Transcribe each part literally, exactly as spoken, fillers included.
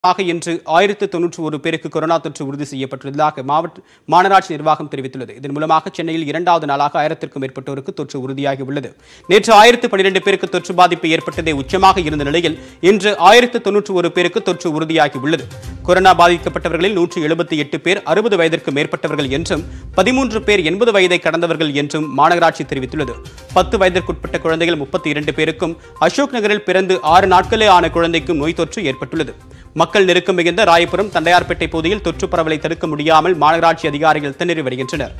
ஆக இன்று ஆயிரத்து தொன்னூற்று ஒரு பேருக்கு கொரோனா தொற்று உறுதி செய்யப்பட்டுள்ளதாக மாவட்ட மாநகராட்சி நிர்வாகம் தெரிவித்துள்ளது. இதன் மூலமாக சென்னையில் இரண்டாவது நாளாக ஆயிரத்திற்கும் மேற்பட்டோருக்கு தொற்று உறுதியாகி உள்ளது. நேற்று ஆயிரத்து பன்னிரண்டு பேருக்கு தொற்று பாதிப்பு ஏற்பட்டதே உச்சமாக இருந்த நிலையில் இன்று ஆயிரத்து தொன்னூற்று ஒரு பேருக்கு தொற்று உறுதியாகி உள்ளது. கொரோனா பாதிக்கப்பட்டவர்களில் நூற்று எழுபத்தி எட்டு பேர் அறுபது வயதிற்கு மேற்பட்டவர்கள் என்றும் பதிமூன்று பேர் எண்பது வயதை கடந்தவர்கள் என்றும் மாநகராட்சி தெரிவித்துள்ளது. பத்து வயதிற்குட்பட்ட குழந்தைகள் முப்பத்தி இரண்டு பேருக்கும் அசோக் நகரில் பிறந்து ஆறு நாட்களே ஆன குழந்தைக்கும் நோய் தொற்று ஏற்பட்டுள்ளது. மக்கள் நெருக்கம் மிகுந்த ராயபுரம் தண்டையார்பேட்டை பகுதியில் தொற்று பரவலை தடுக்க முடியாமல் மாநகராட்சி அதிகாரிகள் திணறி வருகின்றனர்.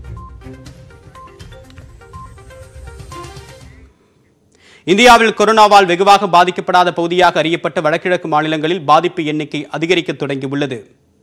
இந்தியாவில் கொரோனாவால் வெகுவாக பாதிக்கப்படாத பகுதியாக அறியப்பட்ட வடகிழக்கு மாநிலங்களில் பாதிப்பு எண்ணிக்கை அதிகரிக்க தொடங்கியுள்ளது.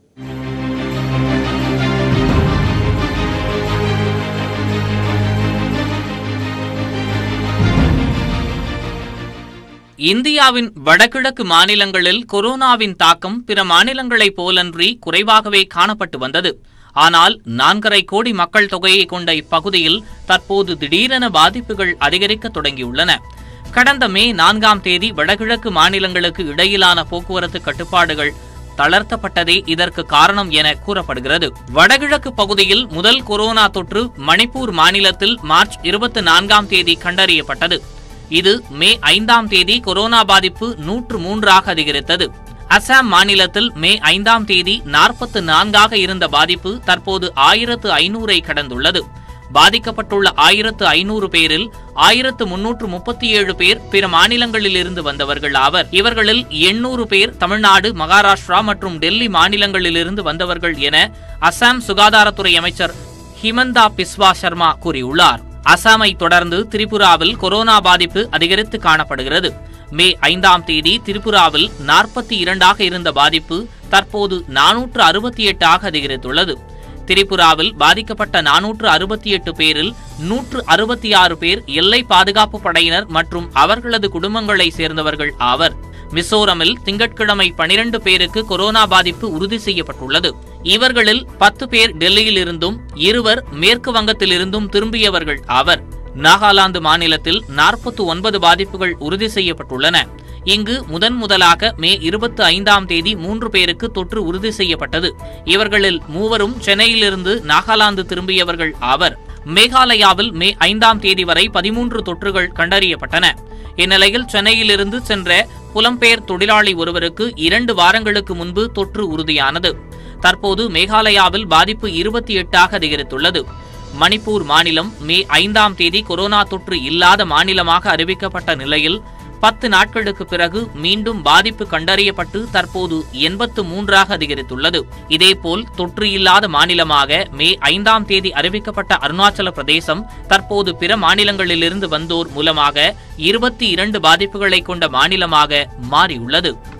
இந்தியாவின் வடகிழக்கு மாநிலங்களில் கொரோனாவின் தாக்கம் பிற மாநிலங்களைப் போலன்றி குறைவாகவே காணப்பட்டு வந்தது. ஆனால் நான்கரை கோடி மக்கள் தொகையை கொண்ட இப்பகுதியில் தற்போது திடீரென பாதிப்புகள் அதிகரிக்க தொடங்கியுள்ளன. கடந்த மே நான்காம் தேதி வடகிழக்கு மாநிலங்களுக்கு இடையிலான போக்குவரத்து கட்டுப்பாடுகள் தளர்த்தப்பட்டதே இதற்கு காரணம் என கூறப்படுகிறது. வடகிழக்கு பகுதியில் முதல் கொரோனா தொற்று மணிப்பூர் மாநிலத்தில் மார்ச் இருபத்தி நான்காம் தேதி கண்டறியப்பட்டது. இது மே ஐந்தாம் தேதி கொரோனா பாதிப்பு நூற்று மூன்றாக அதிகரித்தது. அசாம் மாநிலத்தில் மே ஐந்தாம் தேதி நாற்பத்து நான்காக இருந்த பாதிப்பு தற்போது ஆயிரத்து ஐநூறை கடந்துள்ளது. பாதிக்கப்பட்டுள்ள ஆயிரத்து ஐநூறு பேரில் ஆயிரத்து முன்னூற்று முப்பத்தி ஏழு பேர் பிற மாநிலங்களில் இருந்து வந்தவர்கள் ஆவர். இவர்களில் எண்ணூறு பேர் தமிழ்நாடு, மகாராஷ்டிரா மற்றும் டெல்லி மாநிலங்களிலிருந்து வந்தவர்கள் என அசாம் சுகாதாரத்துறை அமைச்சர் ஹிமந்தா பிஸ்வா சர்மா கூறியுள்ளார். அசாமை தொடர்ந்து திரிபுராவில் கொரோனா பாதிப்பு அதிகரித்து காணப்படுகிறது. மே ஐந்தாம் தேதி திரிபுராவில் நாற்பத்தி இரண்டாக இருந்த பாதிப்பு தற்போது நானூற்று அறுபத்தி எட்டாக அதிகரித்துள்ளது. திரிபுராவில் பாதிக்கப்பட்ட நானூற்று அறுபத்தி எட்டு பேரில் நூற்று அறுபத்தி ஆறு பேர் எல்லை பாதுகாப்பு படையினர் மற்றும் அவர்களது குடும்பங்களை சேர்ந்தவர்கள் ஆவர். மிசோரமில் திங்கட்கிழமை பனிரண்டு பேருக்கு கொரோனா பாதிப்பு உறுதி செய்யப்பட்டுள்ளது. இவர்களில் பத்து பேர் டெல்லியில் இருந்தும் இருவர் மேற்கு வங்கத்திலிருந்தும் திரும்பியவர்கள் ஆவர். நாகாலாந்து மாநிலத்தில் நாற்பத்தி ஒன்பது பாதிப்புகள் உறுதி செய்யப்பட்டுள்ளன. இங்கு முதன் முதலாக மே இருபத்தி ஐந்தாம் தேதி மூன்று பேருக்கு தொற்று உறுதி செய்யப்பட்டது. இவர்களில் மூவரும் சென்னையிலிருந்து நாகாலாந்து திரும்பியவர்கள் ஆவர். மேகாலயாவில் மே ஐந்தாம் தேதி வரை பதிமூன்று தொற்றுகள் கண்டறியப்பட்டன. இந்நிலையில் சென்னையிலிருந்து சென்ற புலம்பெயர் தொழிலாளி ஒருவருக்கு இரண்டு வாரங்களுக்கு முன்பு தொற்று உறுதியானது. தற்போது மேகாலயாவில் பாதிப்பு இருபத்தி எட்டாக அதிகரித்துள்ளது. மணிப்பூர் மாநிலம் மே ஐந்தாம் தேதி கொரோனா தொற்று இல்லாத மாநிலமாக அறிவிக்கப்பட்ட நிலையில் பத்து நாட்களுக்கு பிறகு மீண்டும் பாதிப்பு கண்டறியப்பட்டு தற்போது எண்பத்து மூன்றாக அதிகரித்துள்ளது. இதேபோல் தொற்று இல்லாத மாநிலமாக மே ஐந்தாம் தேதி அறிவிக்கப்பட்ட அருணாச்சல பிரதேசம் தற்போது பிற மாநிலங்களிலிருந்து வந்தோர் மூலமாக இருபத்தி இரண்டு பாதிப்புகளை கொண்ட மாநிலமாக மாறியுள்ளது.